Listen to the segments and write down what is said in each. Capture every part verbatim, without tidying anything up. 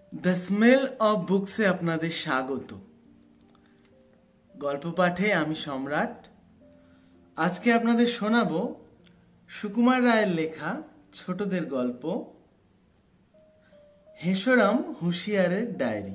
The smell of books আপনাদের স্বাগত। গল্প পাঠে আমি সম্রাট। আজকে আপনাদের শোনাবো সুকুমার রায়ের লেখা ছোটদের গল্প হেসরাম হুঁশিয়ারের ডায়েরি।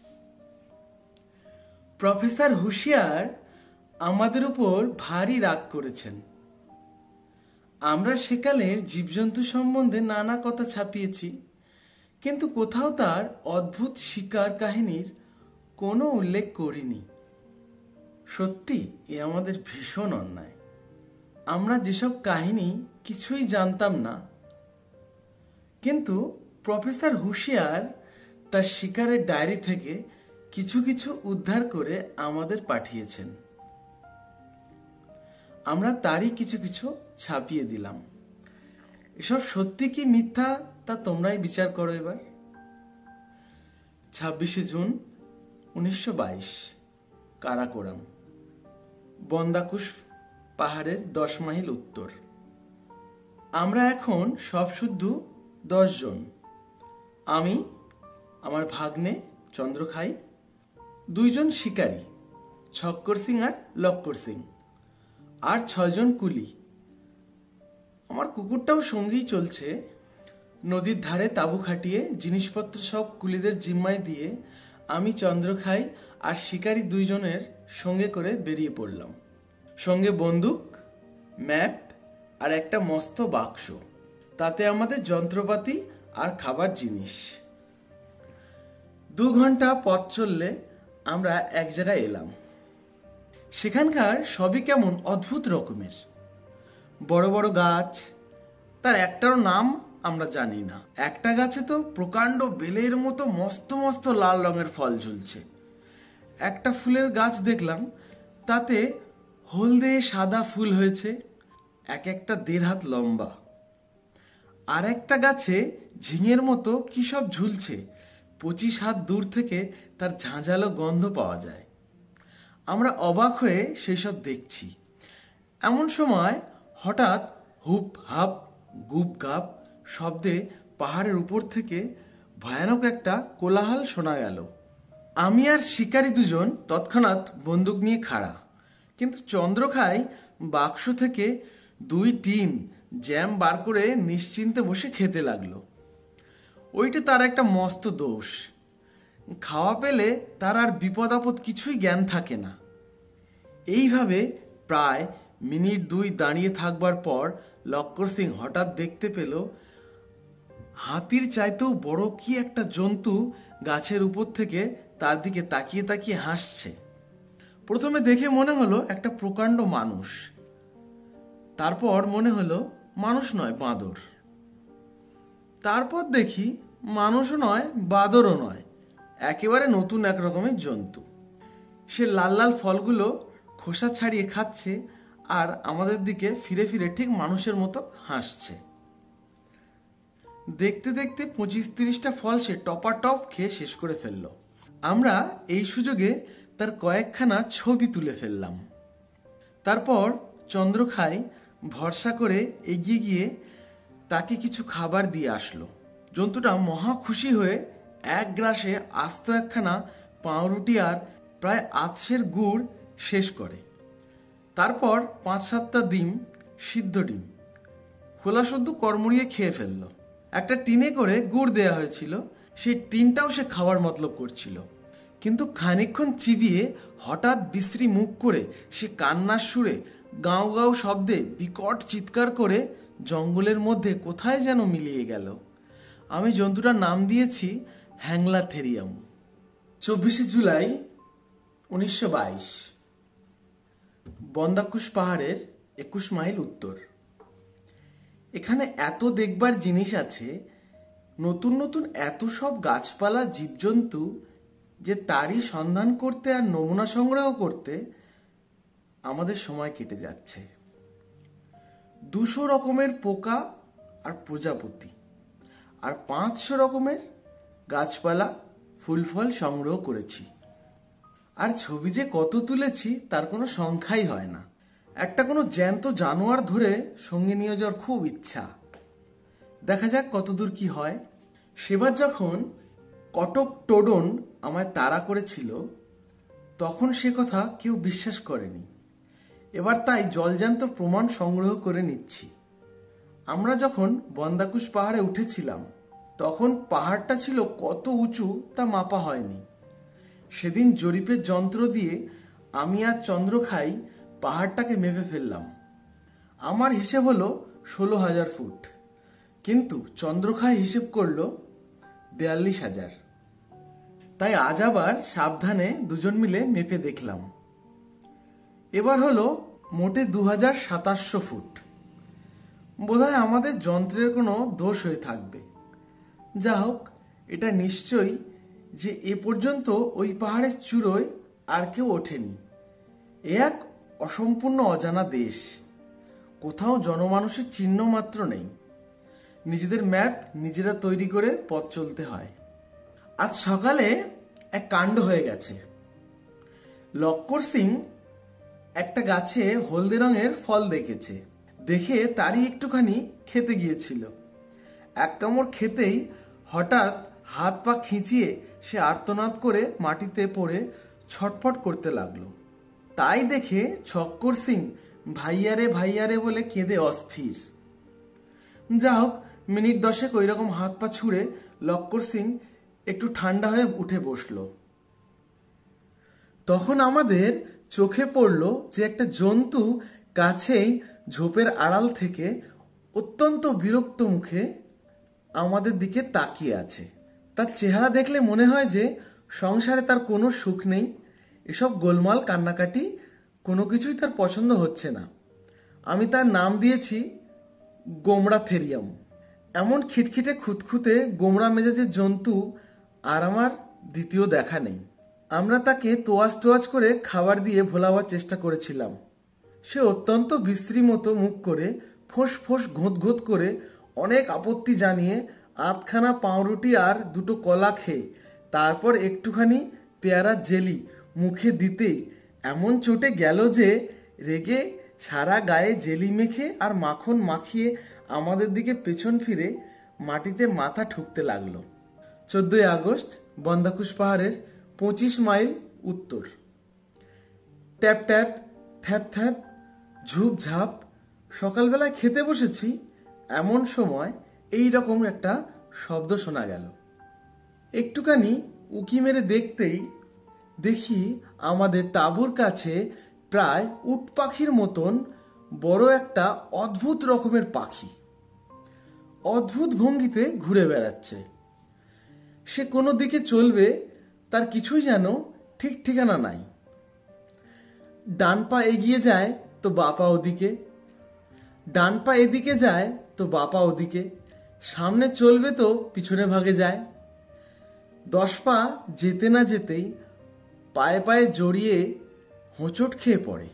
প্রফেসর হুঁশিয়ার আমাদের উপর ভারী রাগ করেছেন। আমরা সেকালের জীবজন্তু সম্বন্ধে নানা কথা ছাপিয়েছি, কিন্তু কোথাও তার অদ্ভুত শিকার কাহিনীর কোনো উল্লেখ করিনি। সত্যি এ আমাদের ভীষণ অন্যায়। আমরা যেসব কাহিনী কিছুই জানতাম না, কিন্তু প্রফেসর হুঁশিয়ার তার শিকারের ডায়েরি থেকে কিছু কিছু উদ্ধার করে আমাদের পাঠিয়েছেন। আমরা তারই কিছু কিছু ছাপিয়ে দিলাম। এসব সত্যি কি মিথ্যা তা তোমরাই বিচার করো এবার। ছাব্বিশে জুন উনিশশো বাইশ, কারাকোরাম, বন্দাকুশ পাহাড়ের দশ মাইল উত্তর। আমরা এখন সব শুদ্ধ দশ জন। আমি, আমার ভাগ্নে চন্দ্রখাই, দুইজন শিকারী ছক্কর সিং আর লক্কর সিং, আর ছয়জন কুলি। আমার কুকুরটাও সঙ্গেই চলছে। নদীর ধারে তাঁবু খাটিয়ে জিনিসপত্র সব কুলিদের জিম্মায় দিয়ে আমি চন্দ্রখাই আর শিকারী দুইজনের সঙ্গে করে বেরিয়ে পড়লাম। সঙ্গে বন্দুক, ম্যাপ আর একটা মস্ত বাক্স, তাতে আমাদের যন্ত্রপাতি আর খাবার জিনিস। দু ঘন্টা পথ চললে আমরা এক জায়গায় এলাম। সেখানকার সবই কেমন অদ্ভুত রকমের। বড় বড় গাছ, তার একটারও নাম আমরা জানি না। একটা গাছে তো প্রকাণ্ড বেলের মতো মস্ত মস্ত লাল রঙের ফল ঝুলছে। একটা ফুলের গাছ দেখলাম, তাতে হলদে সাদা ফুল হয়েছে, এক একটা দেড় হাত লম্বা। আর একটা গাছে ঝিঙের মতো কি সব ঝুলছে, পঁচিশ হাত দূর থেকে তার ঝাঁঝালো গন্ধ পাওয়া যায়। আমরা অবাক হয়ে সেই সব দেখছি। এমন সময় হঠাৎ হুপ হাপ গুপ গাপ শব্দে পাহাড়ের উপর থেকে ভয়ানক একটা কোলাহল শোনা গেল। আমি আর শিকারী দুজন তৎক্ষণাৎ বন্দুক নিয়ে খাড়া, কিন্তু চন্দ্রখাই বাক্স থেকে দুই টিন জ্যাম বার করে নিশ্চিন্তে বসে খেতে লাগলো। ওইটা তার একটা মস্ত দোষ। খাওয়া পেলে তার আর বিপদ আপদ কিছুই জ্ঞান থাকে না। এইভাবে প্রায় মিনিট দুই দাঁড়িয়ে থাকবার পর লক্কর সিং হঠাৎ দেখতে পেল হাতির চাইতেও বড় কি একটা জন্তু গাছের উপর থেকে তার দিকে তাকিয়ে তাকিয়ে হাসছে। প্রথমে দেখে মনে হলো একটা প্রকাণ্ড মানুষ, তারপর মনে হলো মানুষ নয়, বাঁদর। তারপর দেখি মানুষও নয়, বাঁদরও নয়, একেবারে নতুন এক রকমের জন্তু। সে লাল লাল ফলগুলো খোসা ছাড়িয়ে খাচ্ছে আর আমাদের দিকে ফিরে ফিরে ঠিক মানুষের মতো হাসছে। দেখতে দেখতে পঁচিশ তিরিশটা ফল সে টপাটপ খেয়ে শেষ করে ফেলল। আমরা এই সুযোগে তার কয়েকখানা ছবি তুলে ফেললাম। তারপর চন্দ্রখাই ভরসা করে এগিয়ে গিয়ে তাকে কিছু খাবার দিয়ে আসলো। জন্তুটা মহা খুশি হয়ে এক গ্রাসে আস্ত একখানা পাউরুটি আর প্রায় আধশের গুড় শেষ করে। তারপর পাঁচ সাতটা ডিম, সিদ্ধ ডিম খোলা শুদ্ধ কড়মড়িয়ে খেয়ে ফেলল। একটা টিনে করে গুড় দেয়া হয়েছিল, সেই টিনটাও সে খাওয়ার মতলব করছিল। কিন্তু খানিকক্ষণ চিবিয়ে হঠাৎ বিশ্রী মুখ করে সে কান্নার সুরে গাঁও গাঁও শব্দে বিকট চিৎকার করে জঙ্গলের মধ্যে কোথায় যেন মিলিয়ে গেল। আমি জন্তুটার নাম দিয়েছি হ্যাংলাথেরিয়াম। চব্বিশে জুলাই উনিশশো বাইশ, বন্দাকুশ পাহাড়ের একুশ মাইল উত্তর। এখানে এত দেখবার জিনিস আছে, নতুন নতুন এত সব গাছপালা জীবজন্তু, যে তারই সন্ধান করতে আর নমুনা সংগ্রহ করতে আমাদের সময় কেটে যাচ্ছে। দুশো রকমের পোকা আর প্রজাপতি আর পাঁচশো রকমের গাছপালা ফুল ফল সংগ্রহ করেছি। আর ছবি যে কত তুলেছি তার কোনো সংখ্যাই হয় না। একটা কোনো জ্যান্ত জানোয়ার ধরে সঙ্গে নিয়ে যাওয়ার খুব ইচ্ছা। দেখা যাক কতদূর কি হয়। সেবার যখন কটক টোডন আমায় তাড়া করেছিল, তখন সে কথা কেউ বিশ্বাস করেনি। এবার তাই জলজান্ত প্রমাণ সংগ্রহ করে নিচ্ছি। আমরা যখন বন্দাকুশ পাহাড়ে উঠেছিলাম, তখন পাহাড়টা ছিল কত উঁচু তা মাপা হয়নি। সেদিন জরিপের যন্ত্র দিয়ে আমি আর চন্দ্রখাই পাহাড়টাকে মেপে ফেললাম। আমার হিসেব হলো ষোলো হাজার ফুট, কিন্তু চন্দ্রখাই হিসেব করলো বিয়াল্লিশ হাজার। তাই আজ আবার সাবধানে দুজন মিলে মেপে দেখলাম। এবার হলো মোটে দু হাজার সাতাশশো ফুট। বোধহয় আমাদের যন্ত্রের কোনো দোষ হয়ে থাকবে। যা হোক, এটা নিশ্চয়ই যে এ পর্যন্ত ওই পাহাড়ের চূড়োয় আর কেউ ওঠেনি। এ এক অসম্পূর্ণ অজানা দেশ, কোথাও জনমানুষের চিহ্ন মাত্র নেই। নিজেদের ম্যাপ নিজেরা তৈরি করে পথ চলতে হয়। আজ সকালে এক কাণ্ড হয়ে গেছে। লক্কর সিং একটা গাছে হলদে রঙের ফল দেখেছে, দেখে তারই একটুখানি খেতে গিয়েছিল। এক কামড় খেতেই হঠাৎ হাত পা খিঁচিয়ে সে আর্তনাদ করে মাটিতে পড়ে ছটফট করতে লাগলো। তাই দেখে ছক্কর সিং ভাইয়ারে ভাইয়ারে বলে কেঁদে অস্থির। যা হোক, মিনিট দশেক ওই রকম হাত পা ছুঁড়ে লক্কর সিং একটু ঠান্ডা হয়ে উঠে বসল। তখন আমাদের চোখে পড়ল যে একটা জন্তু কাছেই ঝোপের আড়াল থেকে অত্যন্ত বিরক্ত মুখে আমাদের দিকে তাকিয়ে আছে। তার চেহারা দেখলে মনে হয় যে সংসারে তার কোনো সুখ নেই। এসব গোলমাল কান্নাকাটি কোনো কিছুই তার পছন্দ হচ্ছে না। আমি তার নাম দিয়েছি গোমড়া থেরিয়াম। এমন খিটখিটে খুঁতখুঁতে গোমড়া মেজাজের জন্তু আর আমার দ্বিতীয় দেখা নেই। আমরা তাকে তোয়াজ টোয়াজ করে খাবার দিয়ে ভোলাবার চেষ্টা করেছিলাম। সে অত্যন্ত বিশ্রী মতো মুখ করে ফোঁস ফোঁস ঘোঁত ঘোঁত করে অনেক আপত্তি জানিয়ে আধখানা পাউরুটি আর দুটো কলা খেয়ে তারপর একটুখানি পেয়ারা জেলি মুখে দিতেই এমন চটে গেল যে রেগে সারা গায়ে জেলি মেখে আর মাখন মাখিয়ে আমাদের দিকে পেছন ফিরে মাটিতে মাথা ঠুকতে লাগলো। চোদ্দই আগস্ট, বন্দাকুশ পাহাড়ের পঁচিশ মাইল উত্তর। ট্যাপ ট্যাপ, থ্যাপ থ্যাপ, ঝুপ ঝাপ। সকালবেলায় খেতে বসেছি, এমন সময় এই রকম একটা শব্দ শোনা গেল। একটুখানি উকি মেরে দেখতেই দেখি আমাদের তাঁবুর কাছে প্রায় উট পাখির মতন বড় একটা অদ্ভুত রকমের পাখি অদ্ভুত ভঙ্গিতে ঘুরে বেড়াচ্ছে। সে কোনো দিকে চলবে তার কিছুই যেন ঠিক ঠিকানা নাই। ডান পা এগিয়ে যায় তো বাঁ পা ওদিকে, ডান পা এদিকে যায় তো বাঁ পা ওদিকে, সামনে চলবে তো পিছনে ভাগে যায়। দশ পা যেতে না যেতেই পায়ে পায়ে জড়িয়ে হোঁচট খেয়ে পড়ে।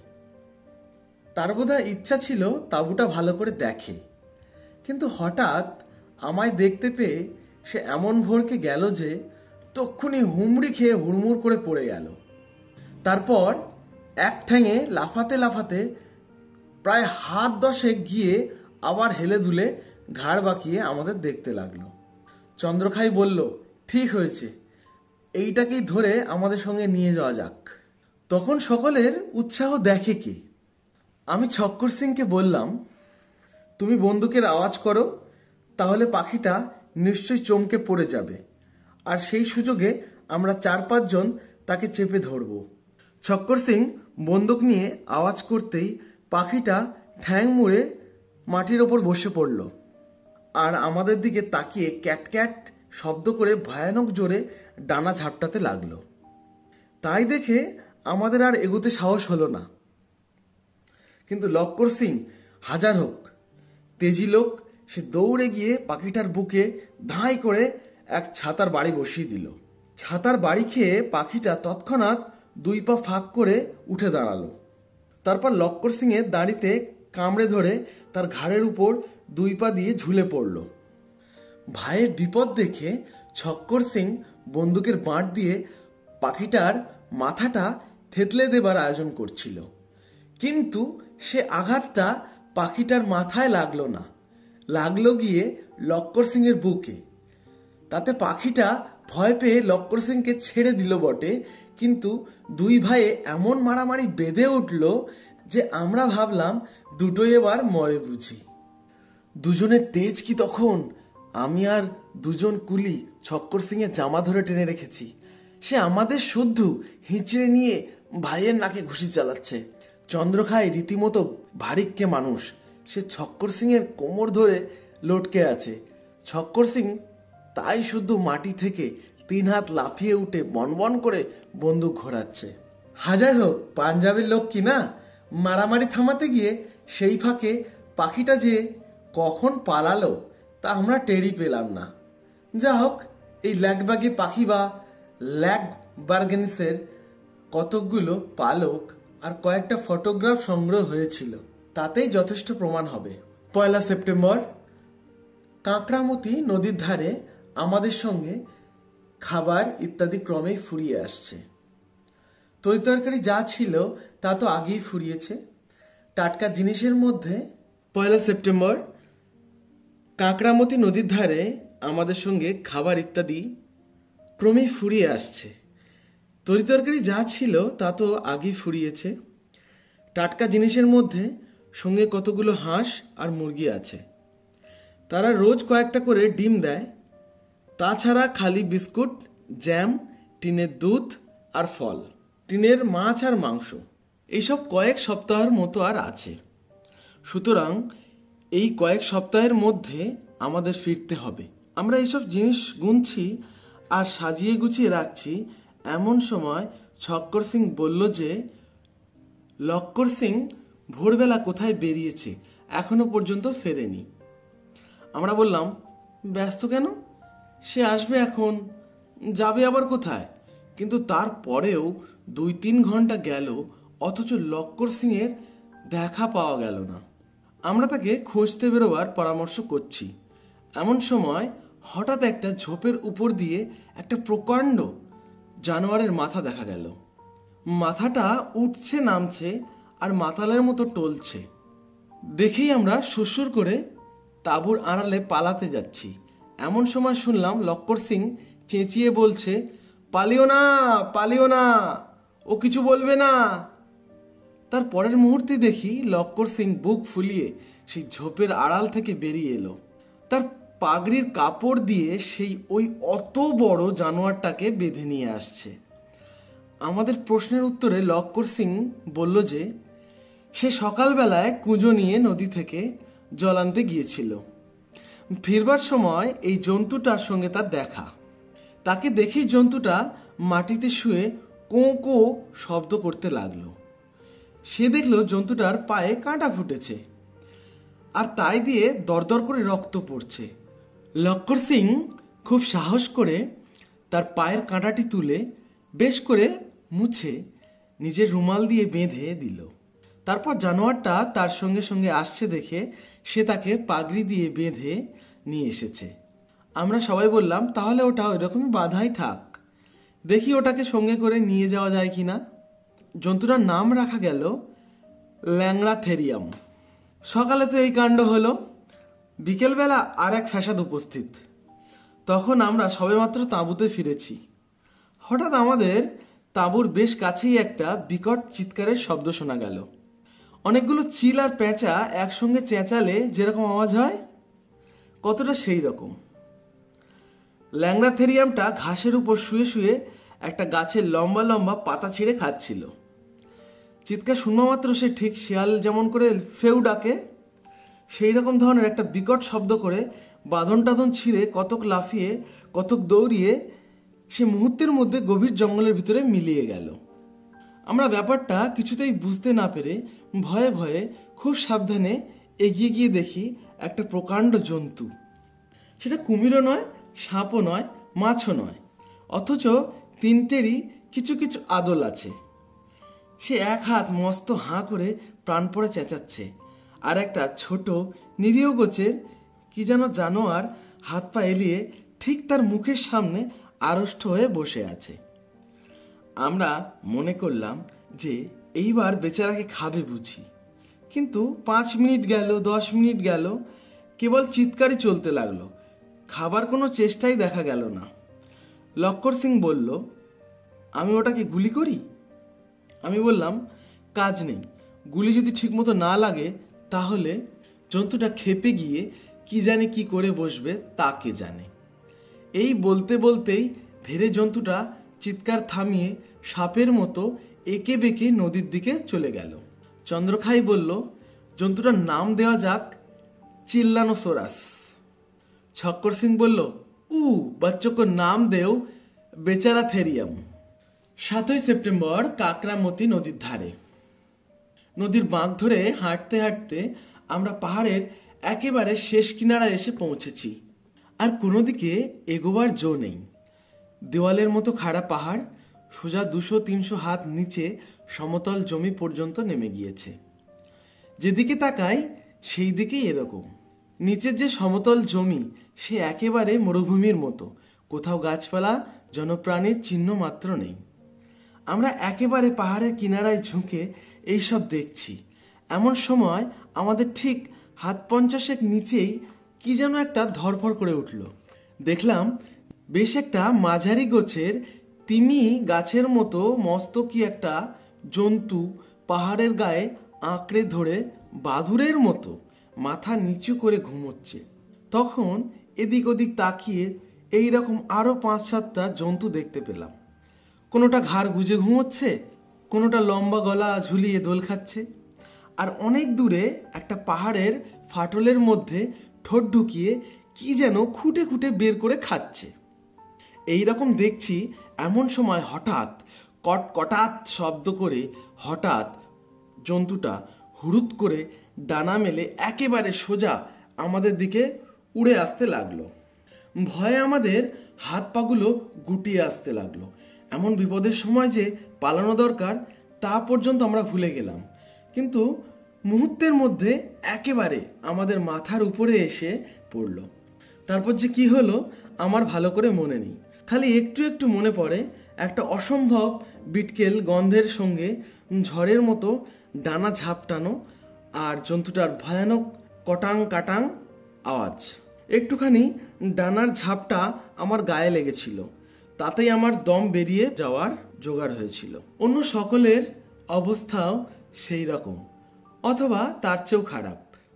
তার বোধহয় ইচ্ছা ছিল তাঁবুটা ভালো করে দেখে, কিন্তু হঠাৎ আমায় দেখতে পেয়ে সে এমন ভরকে গেল যে তক্ষুনি হুমড়ি খেয়ে হুড়মুড় করে পড়ে গেল। তারপর এক ঠ্যাঙে লাফাতে লাফাতে প্রায় হাত দশেক গিয়ে আবার হেলে দুলে ঘাড় বাঁকিয়ে আমাদের দেখতে লাগলো। চন্দ্রখাই বলল, ঠিক হয়েছে, এইটাকেই ধরে আমাদের সঙ্গে নিয়ে যাওয়া যাক। তখন সকলের উৎসাহ দেখে কে? আমি ছক্কর সিংকে বললাম, তুমি বন্দুকের আওয়াজ করো, তাহলে পাখিটা নিশ্চয়ই চমকে পড়ে যাবে, আর সেই সুযোগে আমরা চার পাঁচজন তাকে চেপে ধরব। ছক্কর সিং বন্দুক নিয়ে আওয়াজ করতেই পাখিটা ঠ্যাং মুড়ে মাটির ওপর বসে পড়ল আর আমাদের দিকে তাকিয়ে ক্যাট ক্যাট শব্দ করে ভয়ানক জোরে ডানা ঝাপটাতে লাগলো। তাই দেখে আমাদের আর এগোতে সাহস হলো না। কিন্তু লক্কর সিং হাজার হোক তেজি লোক, সে দৌড়ে গিয়ে পাখিটার বুকে ধাঁই করে এক ছাতার বাড়ি বসিয়ে দিল। ছাতার বাড়ি খেয়ে পাখিটা তৎক্ষণাৎ দুই পা ফাঁক করে উঠে দাঁড়ালো। তারপর লক্কর সিংয়ের দাঁড়িতে কামড়ে ধরে তার ঘাড়ের উপর দুই পা দিয়ে ঝুলে পড়ল। ভাইয়ের বিপদ দেখে ছক্কর সিং বন্দুকের বাঁট দিয়ে পাখিটার মাথাটা থেতলে দেবার আয়োজন করছিল, কিন্তু সে আঘাতটা পাখিটার মাথায় লাগলো না, লাগলো গিয়ে লক্কর সিংয়ের বুকে। তাতে পাখিটা ভয় পেয়ে লক্কর সিংকে ছেড়ে দিল বটে, কিন্তু দুই ভাইয়ে এমন মারামারি বেঁধে উঠল যে আমরা ভাবলাম দুটোই এবার মরে বুঝি। দুজনের তেজ কি তখন! আমি আর দুজন কুলি ছক্কর সিং এর জামা ধরে টেনে রেখেছি। সে আমাদের শুদ্ধ হিঁচড়ে নিয়ে ভাইয়ের নাকে ঘুষি চালাচ্ছে। চন্দ্রখাই রীতিমতো ভারিক্কে মানুষ, সে ছক্কর সিং এর কোমর ধরে লটকে আছে। ছক্কর সিং তাই শুদ্ধ মাটি থেকে তিন হাত লাফিয়ে উঠে বনবন করে বন্দুক ঘোরাচ্ছে। হাজার হোক পাঞ্জাবের লোক কি না, মারামারি থামাতে গিয়ে সেই ফাঁকে পাখিটা যে কখন পালালো তা আমরা টেরই পেলাম না। যা হোক, এই ল্যাগবাগি পাখি বা ল্যাগ বার্গেনিসের কতকগুলো পালক আর কয়েকটা ফটোগ্রাফ সংগ্রহ হয়েছিল, তাতেই যথেষ্ট প্রমাণ হবে। পয়লা সেপ্টেম্বর কাঁকড়ামতি নদীর ধারে আমাদের সঙ্গে খাবার ইত্যাদি ক্রমেই ফুরিয়ে আসছে। তরিতরকারি যা ছিল তা তো আগেই ফুরিয়েছে। টাটকা জিনিসের মধ্যে পয়লা সেপ্টেম্বর কাঁকড়ামতি নদীর ধারে আমাদের সঙ্গে খাবার ইত্যাদি ক্রমেই ফুরিয়ে আসছে। তরিতরকারি যা ছিল তা তো আগেই ফুরিয়েছে। টাটকা জিনিসের মধ্যে সঙ্গে কতগুলো হাঁস আর মুরগি আছে। তারা রোজ কয়েকটা করে ডিম দেয়। তাছাড়া খালি বিস্কুট, জ্যাম, টিনের দুধ আর ফল, টিনের মাছ আর মাংস, এইসব কয়েক সপ্তাহের মতো আর আছে। সুতরাং এই কয়েক সপ্তাহের মধ্যে আমাদের ফিরতে হবে। আমরা এইসব জিনিস গুনছি আর সাজিয়ে গুছিয়ে রাখছি, এমন সময় ছক্কর সিং বলল যে লক্কর সিং ভোরবেলা কোথায় বেরিয়েছে, এখনো পর্যন্ত ফেরেনি। আমরা বললাম, ব্যস্ত কেন, সে আসবে এখন, যাবে আবার কোথায়? কিন্তু তারপরেও দুই তিন ঘন্টা গেল, অথচ লক্কর সিং এর দেখা পাওয়া গেল না। আমরা তাকে খুঁজতে বেরোবার পরামর্শ করছি, এমন সময় হঠাৎ একটা ঝোপের উপর দিয়ে একটা প্রকাণ্ড জানোয়ারের মাথা দেখা গেল। মাথাটা উঠছে নামছে আর মাতালের মতো টলছে। দেখেই আমরা সুরসুর করে তাঁবুর আড়ালে পালাতে যাচ্ছি। এমন সময় শুনলাম লক্কর সিং চেঁচিয়ে বলছে, পালিও না, পালিও না, ও কিছু বলবে না। তার পরের মুহূর্তে দেখি লক্কর সিং বুক ফুলিয়ে সেই ঝোপের আড়াল থেকে বেরিয়ে এলো। তার পাগড়ির কাপড় দিয়ে সেই ওই অত বড় জানোয়ারটাকে বেঁধে নিয়ে আসছে। আমাদের প্রশ্নের উত্তরে লক্কর সিং বলল যে সে সকালবেলায় কুঁজো নিয়ে নদী থেকে জল আনতে গিয়েছিল। ফিরবার সময় এই জন্তুটার সঙ্গে তার দেখা। তাকে দেখেই জন্তুটা মাটিতে শুয়ে কোঁ কোঁ শব্দ করতে লাগলো। সে দেখল জন্তুটার পায়ে কাঁটা ফুটেছে আর তাই দিয়ে দরদর করে রক্ত পড়ছে। লক্কর সিং খুব সাহস করে তার পায়ের কাঁটাটি তুলে বেশ করে মুছে নিজের রুমাল দিয়ে বেঁধে দিল। তারপর জানোয়ারটা তার সঙ্গে সঙ্গে আসছে দেখে সে তাকে পাগড়ি দিয়ে বেঁধে নিয়ে এসেছে। আমরা সবাই বললাম, তাহলে ওটা ওইরকমই বাঁধাই থাক, দেখি ওটাকে সঙ্গে করে নিয়ে যাওয়া যায় কিনা। জন্তুটার নাম রাখা গেল ল্যাংড়া থেরিয়াম। সকালে তো এই কাণ্ড হলো, বিকেলবেলা আর এক ফ্যাসাদ উপস্থিত। তখন আমরা সবেমাত্র তাঁবুতে ফিরেছি। হঠাৎ আমাদের তাঁবুর বেশ কাছেই একটা বিকট চিৎকারের শব্দ শোনা গেল। অনেকগুলো চিল আর পেঁচা একসঙ্গে চেঁচালে যেরকম আওয়াজ হয়, কতটা সেই রকম। ল্যাংড়া থেরিয়ামটা ঘাসের উপর শুয়ে শুয়ে একটা গাছের লম্বা লম্বা পাতা ছিঁড়ে খাচ্ছিল। চিৎকার শুনবা মাত্র সে ঠিক শিয়াল যেমন করে ফেউ ডাকে সেই রকম ধরনের একটা বিকট শব্দ করে বাঁধন টাধন ছিঁড়ে কতক লাফিয়ে কতক দৌড়িয়ে সে মুহূর্তের মধ্যে গভীর জঙ্গলের ভিতরে মিলিয়ে গেল। আমরা ব্যাপারটা কিছুতেই বুঝতে না পেরে ভয়ে ভয়ে খুব সাবধানে এগিয়ে গিয়ে দেখি একটা প্রকাণ্ড জন্তু। সেটা কুমিরও নয়, সাপও নয়, মাছও নয়, অথচ তিনটেরই কিছু কিছু আদল আছে। সে এক হাত মস্ত হাঁ করে প্রাণ পড়ে চেঁচাচ্ছে, আর একটা ছোট নিরীহ গোছের কি যেন জানোয়ার হাত পা এলিয়ে ঠিক তার মুখের সামনে আড়ষ্ট হয়ে বসে আছে। আমরা মনে করলাম যে এইবার বেচারাকে খাবে বুঝি, কিন্তু পাঁচ মিনিট গেল, দশ মিনিট গেল, কেবল চিৎকারই চলতে লাগলো। খাবার কোনো চেষ্টাই দেখা গেল না। লক্কর সিং বলল, আমি ওটাকে গুলি করি? আমি বললাম, কাজ নেই, গুলি যদি ঠিকমতো না লাগে তাহলে জন্তুটা ক্ষেপে গিয়ে কি জানে কি করে বসবে তা কে জানে। এই বলতে বলতেই ধীরে জন্তুটা চিৎকার থামিয়ে সাপের মতো এঁকে বেঁকে নদীর দিকে চলে গেল। চন্দ্রখাই বলল, জন্তুটার নাম দেওয়া যাক চিল্লানোসোরাস। ছক্কর সিং বলল, উ বাচ্চো কো নাম দেও বেচারা থেরিয়াম। সাতই সেপ্টেম্বর কাকরামতি নদীর ধারে। নদীর বাঁক ধরে হাঁটতে হাঁটতে আমরা পাহাড়ের একেবারে শেষ কিনারায় এসে পৌঁছেছি। আর কোনো দিকে এগোবার জো নেই। দেওয়ালের মতো খাড়া পাহাড় সোজা দুশো তিনশো হাত নিচে সমতল জমি পর্যন্ত নেমে গিয়েছে। যেদিকে তাকাই সেই দিকেই এরকম। নিচের যে সমতল জমি সে একেবারে মরুভূমির মতো, কোথাও গাছপালা জনপ্রাণীর চিহ্ন মাত্র নেই। আমরা একেবারে পাহাড়ের কিনারায় ঝুঁকে এইসব দেখছি। এমন সময় আমাদের ঠিক হাত পঞ্চাশেক নিচেই কি যেন একটা ধরফর করে উঠল। দেখলাম বেশ একটা মাঝারি গোছের তিমি গাছের মতো মস্ত কি একটা জন্তু পাহাড়ের গায়ে আঁকড়ে ধরে বাদুড়ের মতো মাথা নিচু করে ঘুমোচ্ছে। তখন এদিক ওদিক তাকিয়ে এই রকম আরও পাঁচ সাতটা জন্তু দেখতে পেলাম। কোনোটা ঘাড় গুজে ঘুমোচ্ছে, কোনোটা লম্বা গলা ঝুলিয়ে দোল খাচ্ছে, আর অনেক দূরে একটা পাহাড়ের ফাটলের মধ্যে ঠোঁট ঢুকিয়ে কি যেন খুঁটে খুঁটে বের করে খাচ্ছে। এই রকম দেখছি, এমন সময় হঠাৎ কট কটাত শব্দ করে হঠাৎ জন্তুটা হুড়ুত করে ডানা মেলে একেবারে সোজা আমাদের দিকে উড়ে আসতে লাগলো। ভয়ে আমাদের হাত পাগুলো গুটিয়ে আসতে লাগলো। এমন বিপদের সময় যে পালানো দরকার তা পর্যন্ত আমরা ভুলে গেলাম। কিন্তু মুহূর্তের মধ্যে একেবারে আমাদের মাথার উপরে এসে পড়ল। তারপর যে কি হলো আমার ভালো করে মনে নেই, খালি একটু একটু মনে পড়ে একটা অসম্ভব বিটকেল গন্ধের সঙ্গে ঝড়ের মতো ডানা ঝাপটানো আর জন্তুটার ভয়ানক কটাং কাটাং আওয়াজ। একটুখানি ডানার ঝাপটা আমার গায়ে লেগেছিল, তাতেই আমার দম বেরিয়ে যাওয়ার জোগাড় হয়েছিল। অন্য সকলের অবস্থাও সেই রকম অথবা তার চেয়েও খারাপ।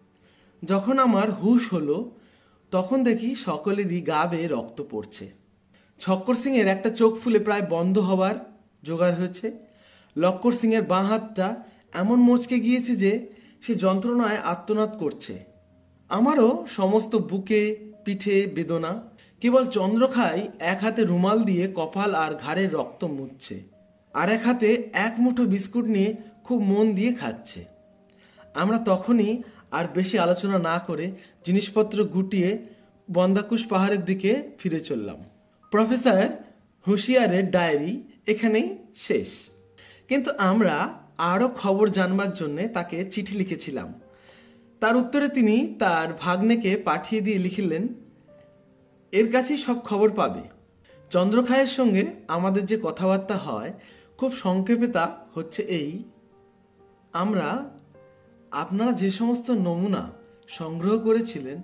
যখন আমার হুঁশ হলো তখন দেখি সকলেরই গা বেয়ে রক্ত পড়ছে। ছক্কর সিংয়ের একটা চোখ ফুলে প্রায় বন্ধ হবার জোগাড় হয়েছে। লক্কর সিংয়ের বাঁ হাতটা এমন মচকে গিয়েছে যে সে যন্ত্রণায় আর্তনাদ করছে। আমারও সমস্ত বুকে পিঠে বেদনা। কেবল চন্দ্রখাই এক হাতে রুমাল দিয়ে কপাল আর ঘাড়ের রক্ত মুছছে, আর এক হাতে এক মুঠো বিস্কুট নিয়ে খুব মন দিয়ে খাচ্ছে। আমরা তখনই আর বেশি আলোচনা না করে জিনিসপত্র গুটিয়ে বন্দাকুশ পাহাড়ের দিকে ফিরে চললাম। প্রফেসর হুঁশিয়ারের ডায়েরি এখানেই শেষ। কিন্তু আমরা আরও খবর জানবার জন্য তাকে চিঠি লিখেছিলাম। তার উত্তরে তিনি তার ভাগ্নেকে পাঠিয়ে দিয়ে লিখলেন, এর কাছেই সব খবর পাবে। চন্দ্রখায়ের সঙ্গে আমাদের যে কথাবার্তা হয় খুব সংক্ষেপে তা হচ্ছে এই, আমরা আপনারা যে সমস্ত নমুনা সংগ্রহ করেছিলেন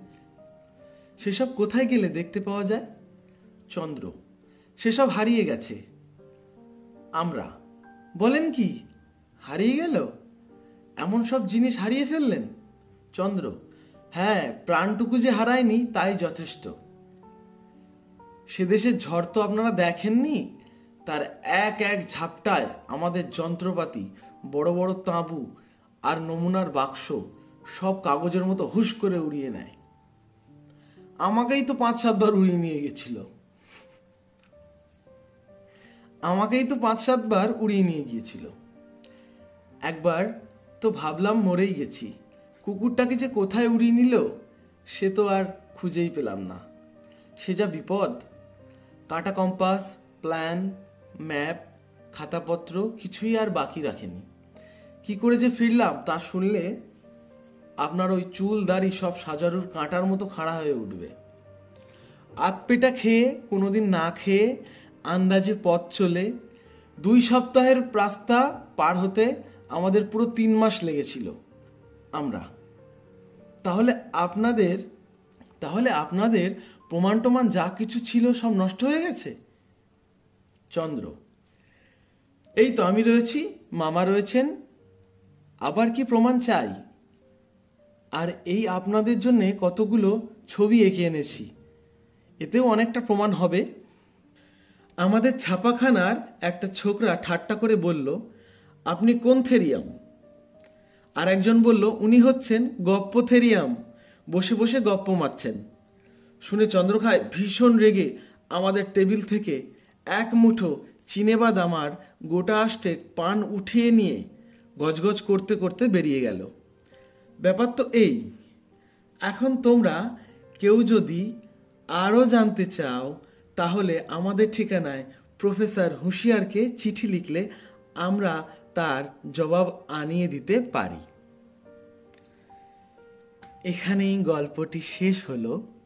সেসব কোথায় গেলে দেখতে পাওয়া যায়? চন্দ্র, সেসব হারিয়ে গেছে। আমরা, বলেন কি, হারিয়ে গেল? এমন সব জিনিস হারিয়ে ফেললেন? চন্দ্র, হ্যাঁ, প্রাণটুকু যে হারায়নি তাই যথেষ্ট। সে দেশের ঝড় তো আপনারা দেখেননি, তার এক এক ঝাপটায় আমাদের যন্ত্রপাতি, বড় বড় তাঁবু আর নমুনার বাক্স সব কাগজের মতো হুশ করে উড়িয়ে নেয়। আমাকেই তো পাঁচ সাতবার উড়িয়ে নিয়ে গেছিল আমাকেই তো পাঁচ সাতবার উড়িয়ে নিয়ে গিয়েছিল। একবার তো ভাবলাম মরেই গেছি, কুকুরটাকে যে কোথায় উড়িয়ে নিল সে তো আর খুঁজেই পেলাম না। সে যা বিপদ! কাঁটা কম্পাস, প্ল্যান, ম্যাপ, খাতাপত্র কিছুই আর বাকি রাখেনি। কি করে যে ফিরলাম তা শুনলে আপনার ওই চুল দাড়ি সব সাজারুর কাঁটার মতো খাড়া হয়ে উঠবে। আতপেটা খেয়ে, কোনোদিন না খেয়ে, আন্দাজে পথ চলে দুই সপ্তাহের রাস্তা পার হতে আমাদের পুরো তিন মাস লেগেছিল। আমরা তাহলে আপনাদের তাহলে আপনাদের প্রমাণ টমান যা কিছু ছিল সব নষ্ট হয়ে গেছে? চন্দ্র: এই তো আমি রয়েছি, মামা রয়েছেন, আবার কি প্রমাণ চাই? আর এই আপনাদের জন্যে কতগুলো ছবি এঁকে এনেছি, এতেও অনেকটা প্রমাণ হবে। আমাদের ছাপাখানার একটা ছোকরা ঠাট্টা করে বলল, আপনি কোন থেরিয়াম? আর একজন বলল, উনি হচ্ছেন গপ্প থেরিয়াম, বসে বসে গপ্প মারছেন। শুনে চন্দ্রখাই ভীষণ রেগে আমাদের টেবিল থেকে এক মুঠো চিনেবাদাম আর গোটা আষ্টেক পান উঠিয়ে নিয়ে গজগজ করতে করতে বেরিয়ে গেল। ব্যাপার তো এই। এখন তোমরা কেউ যদি আরও জানতে চাও তাহলে আমাদের ঠিকানায় প্রফেসর হুঁশিয়ারকে চিঠি লিখলে আমরা তার জবাব আনিয়ে দিতে পারি। এখানেই গল্পটি শেষ হলো।